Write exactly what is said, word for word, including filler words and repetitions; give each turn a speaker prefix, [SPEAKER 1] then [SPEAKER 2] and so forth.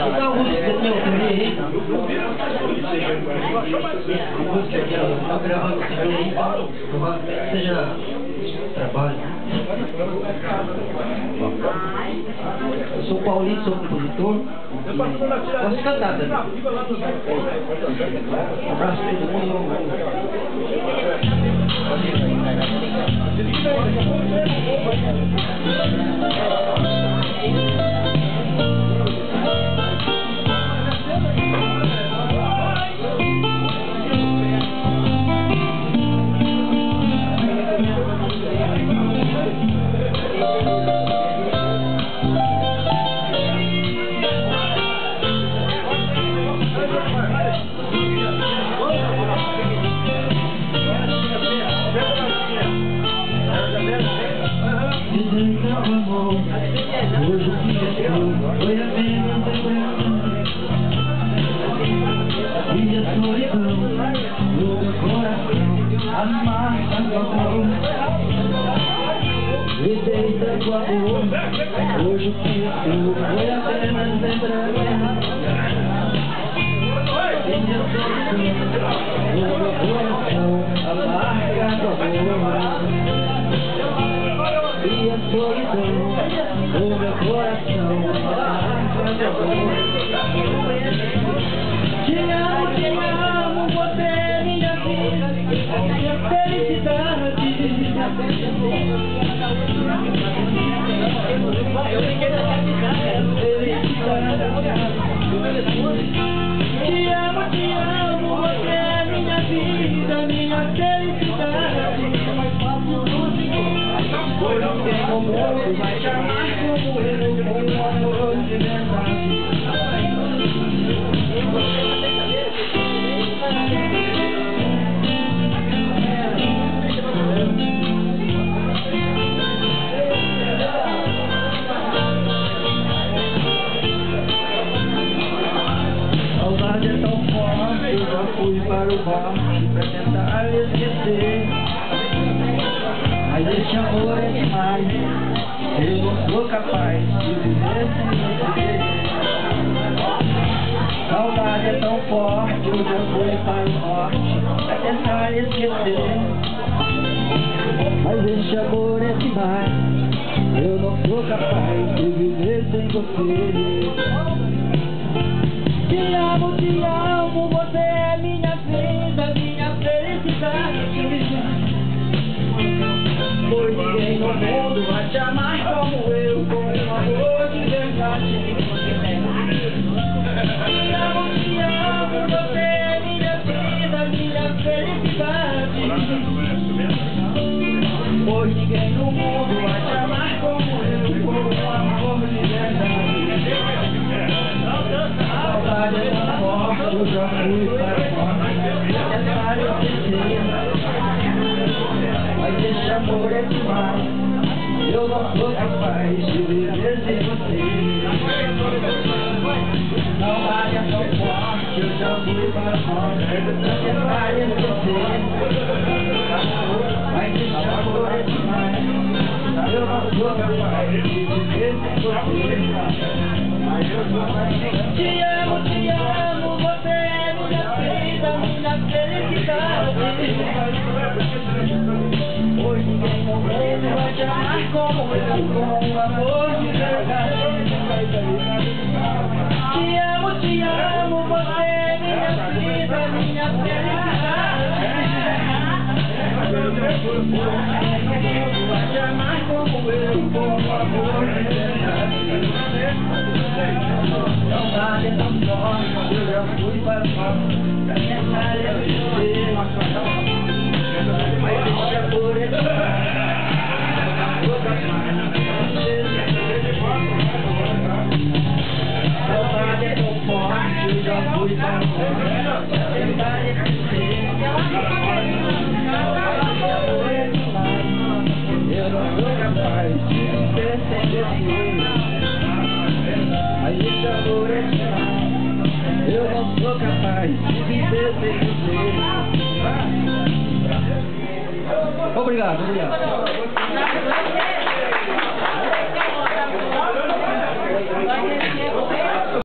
[SPEAKER 1] tocar a música do meu também aí. A música que eu tô gravando também aí. Seja trabalho. Eu sou o Paulinho, sou compositor. Posso cantar também. Um abraço a todo mundo. Hoje o que eu foi apenas lembrança e a solidão no meu coração, as marcas do amor me deita com amor. Hoje o que eu foi apenas lembrança e a solidão no meu coração, as marcas do amor. E a solidão no meu coração, a amor. Te amo, te amo, você é minha vida, minha felicidade. Te amo, te amo, você é minha vida, minha felicidade. Pois ninguém no mundo vai te amar como eu, com um amor de verdade. Saudade é tão forte, eu já fui para o norte pra tentar esquecer. Mas esse amor é demais, eu não sou capaz de viver sem você. Saudade é tão forte, eu já fui para o norte pra tentar esquecer. Mas esse amor é demais, eu não sou capaz de viver sem você. Te amo, te amo, você é minha vida, minha felicidade. Pois ninguém no mundo vai te amar como eu, com um amor de verdade. Te amo, te amo, você é minha vida, minha felicidade. Pois ninguém no mundo vai te amar como eu, com um amor de verdade. Saudade é tão forte, eu já fui para fora, tentar esquecer. Mas esse amor é demais, eu não sou capaz de viver sem você. Saudade é tão forte, eu já fui para fora, tentar esquecer. Mas esse amor é demais, eu não sou capaz de viver sem você. Te amo, te amo, você é minha vida, minha felicidade. Pois ninguém no mundo vai te amar como eu, com um amor de verdade. Te amo, te amo, você é minha vida, minha felicidade. Pois ninguém no mundo vai te amar como eu, com um amor de verdade. Saudade é tão forte, eu já fui para fora pra tentar esquecer. Mas esse amor é demais, saudade é tão forte, eu já fui para fora pra tentar esquecer. Eu não sou capaz de viver sem você. Mas esse amor é demais, eu não sou capaz de viver sem você. Obrigado, obrigado.